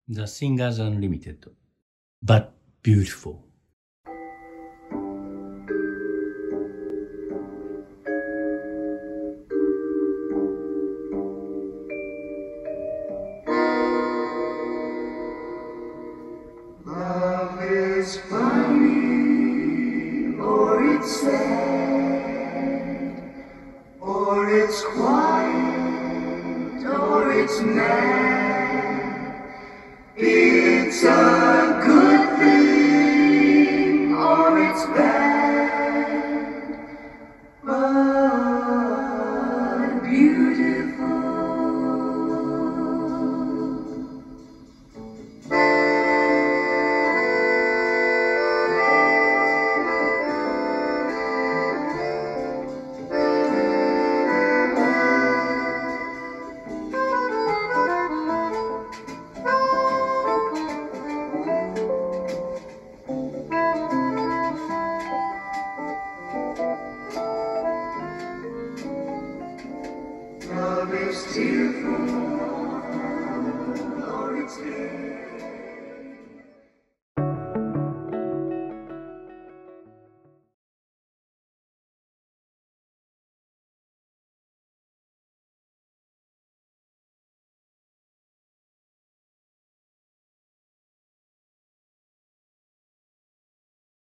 The Singers Unlimited, but beautiful. Love is funny, or it's sad, or it's quiet, or it's mad. It's a good thing, or it's bad, but beautiful. Love is tearful.